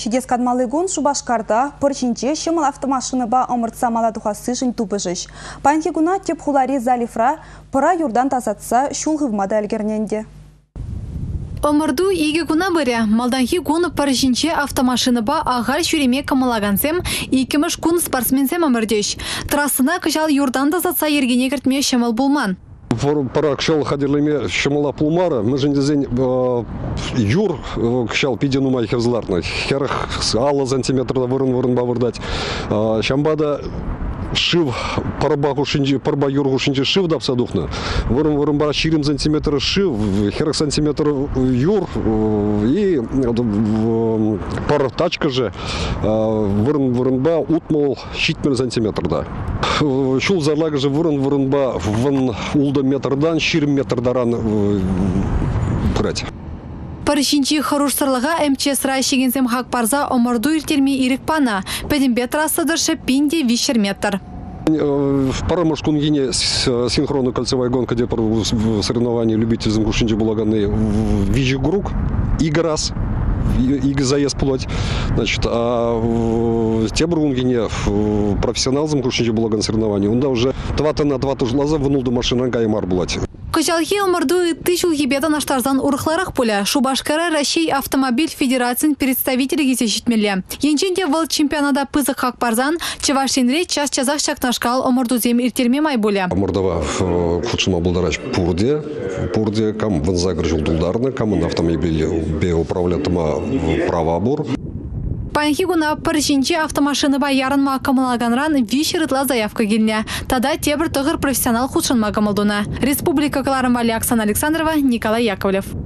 Чидес кадмалыгун Шубашкарда порчинче шымыл автомашины ба омыртса маладухасы жын тупыжыш. Панхигуна теп хулари залифра пора юрдан тазатса шулғывмада әлгерненде. Омырду иге гуна бәрі, малданхи гун порчинче автомашины ба ағар шүреме камалагансем, икіміш гун спортсменсем омырдеш. Трассына кыжал юрдан тазатса ергене кіртме шымыл булман. Пора кшал ходили шамала плумара, мы же дизайн юр кшал пидину майхев зларной, херах алла сантиметра вырын бавырдать, шамбада шив парба юргу шинджи шив да абсадухна, вырын бара 4 сантиметра шив, херах сантиметр юр и пара тачка же вырын ба утмал 4 сантиметр да. Шул зарлага же вырын ба вын улда метрдан 4 метрдаран пырать. Парышинчи хорошсырлыға МЧС райшегенсем хак парза омырду иртерме ирік пана. Пәдімбе трассадыршы пинде 5 метр. В Парамашкун гине синхронная кольцевая гонка, где в соревновании любителям Гушинджи Булаганы Вижигрук, Играс, и заезд плоть. Значит, а те Брунгине профессионал Гушинджи Булаган соревнований, он да уже 2 на 2 лаза вынул до машины Гаймар Булать. Кычалхи омырду тышул ебеда наштарзан урықларах поля. Шубашкара Россия автомобиль федерациян представители гезешітмелі. Енченде выл чемпионада пызық хак парзан, Чевашинре час-чазақ шакнашкал омырду зем иртерме май боля. Омырдава худшыма булдарач Пурде, кам вынзагр жылдулдарны, кам на автомобиле бе управлятыма права бур. Панхигуна парышинче автомашины ба ярынма камалаганран вишерытла заявка келіне. Тада тебір тұғыр профессионал худшынма камалдуна. Республика Кларымвали Оксана Александрова, Николай Яковлев.